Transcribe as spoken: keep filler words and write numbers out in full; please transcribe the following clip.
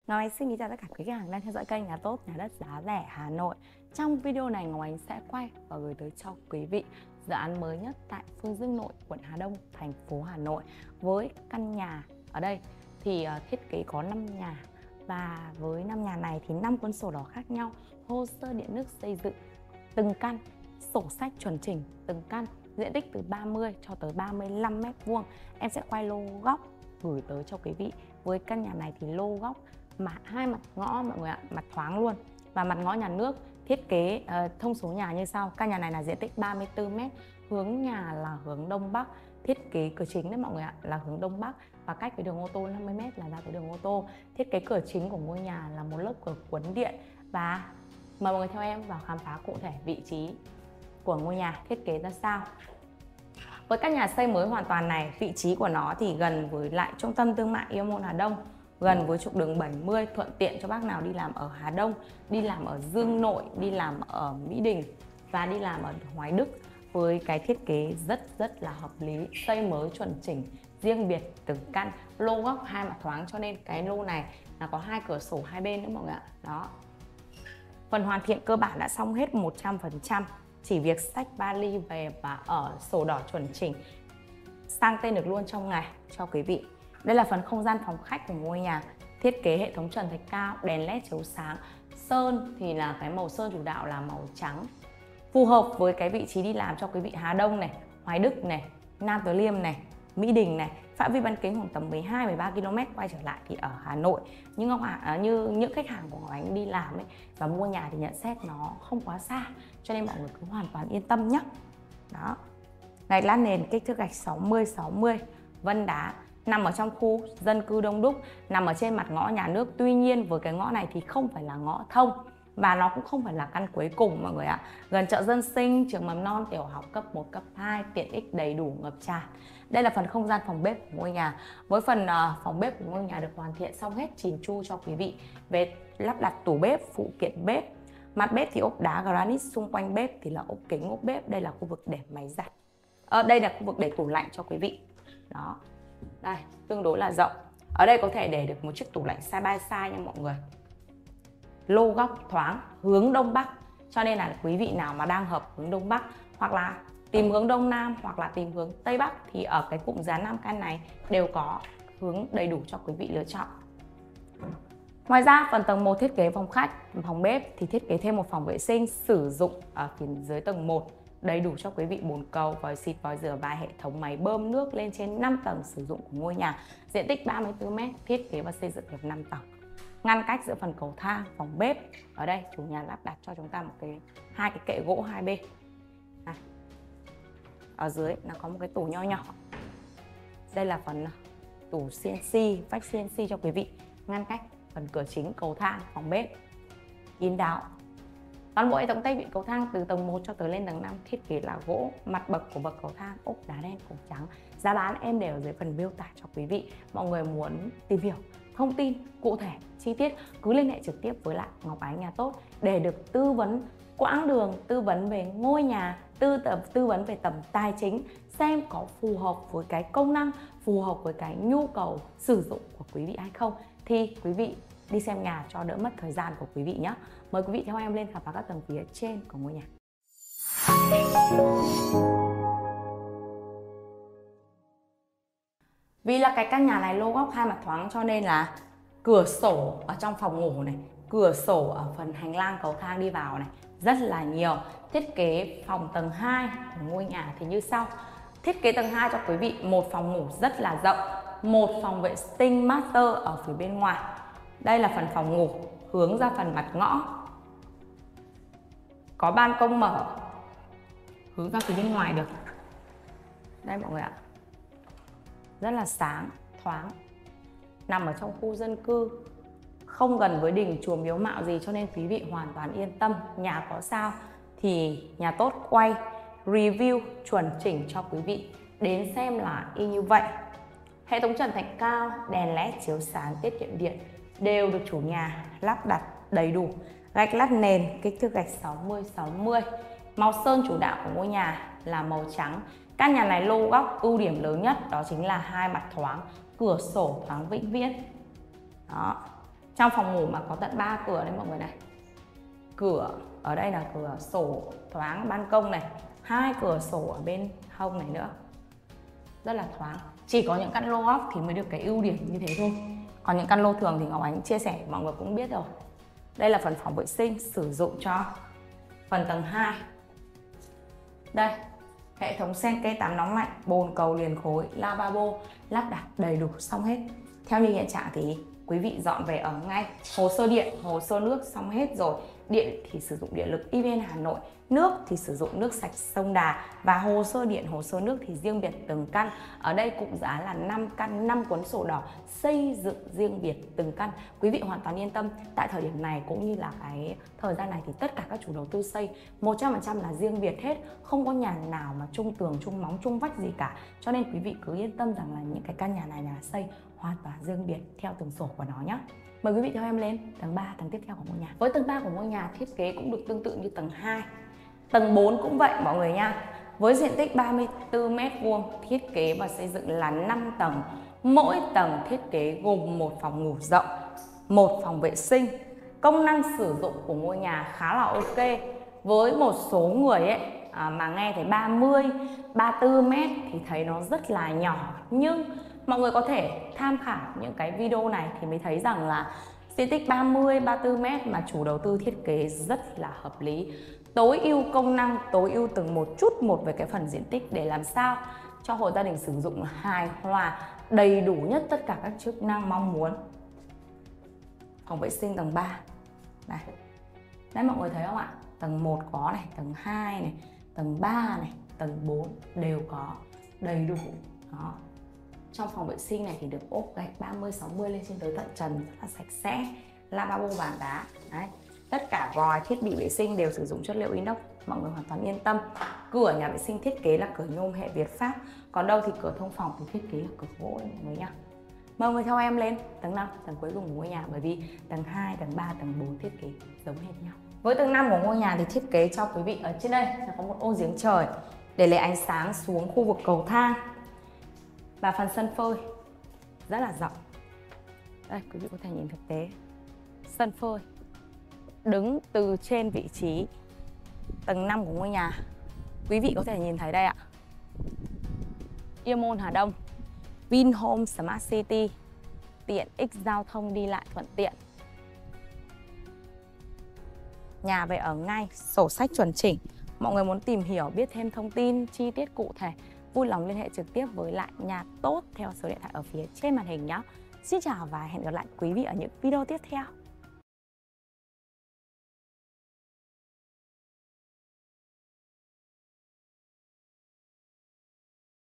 Ngọc Ánh xin kính chào tất cả quý khách hàng đang theo dõi kênh Nhà Tốt Nhà Đất Giá Rẻ Hà Nội. Trong video này Ngọc Ánh sẽ quay và gửi tới cho quý vị dự án mới nhất tại phường Dương Nội, quận Hà Đông, thành phố Hà Nội. Với căn nhà ở đây thì thiết kế có năm nhà, và với năm nhà này thì năm cuốn sổ đỏ khác nhau, hồ sơ điện nước xây dựng từng căn, sổ sách chuẩn chỉnh từng căn, diện tích từ ba mươi cho tới ba mươi lăm mét vuông. Em sẽ quay lô góc gửi tới cho quý vị. Với căn nhà này thì lô góc mà hai mặt ngõ mọi người ạ, mặt thoáng luôn, và mặt ngõ nhà nước. Thiết kế uh, thông số nhà như sau. Căn nhà này là diện tích ba mươi tư mét, hướng nhà là hướng đông bắc, thiết kế cửa chính đấy mọi người ạ là hướng đông bắc, và cách với đường ô tô năm mươi mét là ra tới đường ô tô. Thiết kế cửa chính của ngôi nhà là một lớp cửa cuốn điện, và mời mọi người theo em vào khám phá cụ thể vị trí của ngôi nhà thiết kế ra sao. Với căn nhà xây mới hoàn toàn này, vị trí của nó thì gần với lại trung tâm thương mại Yêu Môn Hà Đông, gần với trục đường bảy mươi, thuận tiện cho bác nào đi làm ở Hà Đông, đi làm ở Dương Nội, đi làm ở Mỹ Đình và đi làm ở Hoài Đức. Với cái thiết kế rất rất là hợp lý, xây mới chuẩn chỉnh, riêng biệt từng căn, lô góc hai mặt thoáng, cho nên cái lô này là có hai cửa sổ hai bên nữa mọi người ạ. Đó. Phần hoàn thiện cơ bản đã xong hết một trăm phần trăm, chỉ việc xách vali về và ở sổ đỏ chuẩn chỉnh, sang tên được luôn trong ngày cho quý vị. Đây là phần không gian phòng khách của ngôi nhà, thiết kế hệ thống trần thạch cao, đèn led chiếu sáng, sơn thì là cái màu sơn chủ đạo là màu trắng, phù hợp với cái vị trí đi làm cho quý vị Hà Đông này, Hoài Đức này, Nam Từ Liêm này, Mỹ Đình này, phạm vi bán kính khoảng tầm mười hai mười ba ki lô mét. Quay trở lại thì ở Hà Nội, như Ngọc à, như những khách hàng của Ngọc Ánh đi làm ấy và mua nhà thì nhận xét nó không quá xa, cho nên mọi người cứ hoàn toàn yên tâm nhé. Đó. Gạch lát nền kích thước gạch sáu mươi sáu mươi, vân đá, nằm ở trong khu dân cư đông đúc, nằm ở trên mặt ngõ nhà nước. Tuy nhiên với cái ngõ này thì không phải là ngõ thông, và nó cũng không phải là căn cuối cùng mọi người ạ. Gần chợ dân sinh, trường mầm non, tiểu học cấp một, cấp hai, tiện ích đầy đủ ngập tràn. Đây là phần không gian phòng bếp của ngôi nhà. Với phần uh, phòng bếp của ngôi nhà được hoàn thiện xong hết chỉn chu cho quý vị. Về lắp đặt tủ bếp, phụ kiện bếp, mặt bếp thì ốp đá granite, xung quanh bếp thì là ốp kính ốp bếp. Đây là khu vực để máy giặt. Ở đây là khu vực để tủ lạnh cho quý vị. Đó. Đây, tương đối là rộng. Ở đây có thể để được một chiếc tủ lạnh side by side nha mọi người. Lô góc thoáng, hướng đông bắc, cho nên là quý vị nào mà đang hợp hướng đông bắc, hoặc là tìm hướng đông nam, hoặc là tìm hướng tây bắc, thì ở cái cụm giá năm căn này đều có hướng đầy đủ cho quý vị lựa chọn. Ngoài ra phần tầng một thiết kế phòng khách, phòng bếp thì thiết kế thêm một phòng vệ sinh sử dụng ở phía dưới tầng một, đầy đủ cho quý vị bồn cầu, vòi xịt, vòi rửa và hệ thống máy bơm nước lên trên năm tầng sử dụng của ngôi nhà. Diện tích ba mươi tư mét, thiết kế và xây dựng được năm tầng. Ngăn cách giữa phần cầu thang, phòng bếp. Ở đây chủ nhà lắp đặt cho chúng ta một cái hai cái kệ gỗ hai bên. Này. Ở dưới nó có một cái tủ nho nhỏ. Đây là phần tủ xê en xê, vách xê en xê cho quý vị. Ngăn cách phần cửa chính, cầu thang, phòng bếp. Kín đáo. Toàn bộ hệ thống tay vịn cầu thang từ tầng một cho tới lên tầng năm thiết kế là gỗ. Mặt bậc của bậc cầu thang ốp đá đen cổ trắng. Giá bán em để ở dưới phần miêu tả cho quý vị. Mọi người muốn tìm hiểu thông tin cụ thể chi tiết cứ liên hệ trực tiếp với lại Ngọc Ánh Nhà Tốt để được tư vấn quãng đường, tư vấn về ngôi nhà, tư tập tư vấn về tầm tài chính, xem có phù hợp với cái công năng, phù hợp với cái nhu cầu sử dụng của quý vị hay không, thì quý vị đi xem nhà cho đỡ mất thời gian của quý vị nhé. Mời quý vị theo em lên khám phá các tầng phía trên của ngôi nhà. Vì là cái căn nhà này lô góc hai mặt thoáng, cho nên là cửa sổ ở trong phòng ngủ này, cửa sổ ở phần hành lang cầu thang đi vào này rất là nhiều. Thiết kế phòng tầng hai của ngôi nhà thì như sau. Thiết kế tầng hai cho quý vị một phòng ngủ rất là rộng, một phòng vệ sinh master ở phía bên ngoài. Đây là phần phòng ngủ hướng ra phần mặt ngõ. Có ban công mở hướng ra phía bên ngoài được. Đây mọi người ạ. Rất là sáng, thoáng. Nằm ở trong khu dân cư, không gần với đình chùa miếu mạo gì, cho nên quý vị hoàn toàn yên tâm. Nhà có sao thì Nhà Tốt quay review chuẩn chỉnh cho quý vị đến xem là y như vậy. Hệ thống trần thạch cao, đèn led chiếu sáng, tiết kiệm điện đều được chủ nhà lắp đặt đầy đủ. Gạch lát nền kích thước gạch sáu mươi sáu mươi. Màu sơn chủ đạo của ngôi nhà là màu trắng. Căn nhà này lô góc ưu điểm lớn nhất đó chính là hai mặt thoáng, cửa sổ thoáng vĩnh viễn. Đó. Trong phòng ngủ mà có tận ba cửa đấy mọi người này. Cửa ở đây là cửa sổ thoáng ban công này, hai cửa sổ ở bên hông này nữa, rất là thoáng. Chỉ có những căn lô ốc thì mới được cái ưu điểm như thế thôi. Còn những căn lô thường thì Ngọc Ánh chia sẻ mọi người cũng biết rồi. Đây là phần phòng vệ sinh sử dụng cho phần tầng hai. Đây, hệ thống sen kẽ tắm nóng lạnh, bồn cầu liền khối, lavabo lắp đặt đầy đủ xong hết. Theo như hiện trạng thì quý vị dọn về ở ngay. Hồ sơ điện, hồ sơ nước xong hết rồi. Điện thì sử dụng điện lực e vê en Hà Nội, nước thì sử dụng nước sạch sông Đà, và hồ sơ điện, hồ sơ nước thì riêng biệt từng căn. Ở đây cụm giá là năm căn, năm cuốn sổ đỏ xây dựng riêng biệt từng căn. Quý vị hoàn toàn yên tâm. Tại thời điểm này cũng như là cái thời gian này thì tất cả các chủ đầu tư xây một trăm phần trăm là riêng biệt hết, không có nhà nào mà chung tường, chung móng, chung vách gì cả. Cho nên quý vị cứ yên tâm rằng là những cái căn nhà này là xây hoàn toàn riêng biệt theo từng sổ của nó nhé. Mời quý vị theo em lên tầng ba, tầng tiếp theo của ngôi nhà. Với tầng ba của ngôi nhà thiết kế cũng được tương tự như tầng hai. Tầng bốn cũng vậy mọi người nha. Với diện tích ba mươi tư mét vuông, thiết kế và xây dựng là năm tầng. Mỗi tầng thiết kế gồm một phòng ngủ rộng, một phòng vệ sinh. Công năng sử dụng của ngôi nhà khá là ok. Với một số người ấy à, mà nghe thấy ba mươi, ba mươi tư mét thì thấy nó rất là nhỏ. Nhưng mọi người có thể tham khảo những cái video này thì mới thấy rằng là diện tích ba mươi, ba mươi tư mét mà chủ đầu tư thiết kế rất là hợp lý. Tối ưu công năng, tối ưu từng một chút một về cái phần diện tích để làm sao cho hộ gia đình sử dụng hài hòa, đầy đủ nhất tất cả các chức năng mong muốn. Phòng vệ sinh tầng ba. Đây. Đấy mọi người thấy không ạ? Tầng một có này, tầng hai này, tầng ba này, tầng bốn đều có đầy đủ. Đó. Trong phòng vệ sinh này thì được ốp gạch ba mươi, sáu mươi lên trên tới tận trần, rất là sạch sẽ. Lavabo vàng đá. Đấy. Tất cả vòi thiết bị vệ sinh đều sử dụng chất liệu inox, mọi người hoàn toàn yên tâm. Cửa nhà vệ sinh thiết kế là cửa nhôm hệ Việt Pháp, còn đâu thì cửa thông phòng thì thiết kế là cửa gỗ mọi người nhá. Mời mọi người theo em lên tầng năm, tầng cuối cùng của ngôi nhà, bởi vì tầng hai, tầng ba, tầng bốn thiết kế giống hệt nhau. Với tầng năm của ngôi nhà thì thiết kế cho quý vị ở trên đây sẽ có một ô giếng trời để lấy ánh sáng xuống khu vực cầu thang và phần sân phơi rất là rộng. Đây quý vị có thể nhìn thực tế sân phơi đứng từ trên vị trí tầng năm của ngôi nhà, quý vị có thể nhìn thấy đây ạ. Yemon Hà Đông, Vinhome Smart City, tiện ích giao thông đi lại thuận tiện. Nhà về ở ngay, sổ sách chuẩn chỉnh. Mọi người muốn tìm hiểu, biết thêm thông tin chi tiết cụ thể, vui lòng liên hệ trực tiếp với lại Nhà Tốt theo số điện thoại ở phía trên màn hình nhé. Xin chào và hẹn gặp lại quý vị ở những video tiếp theo.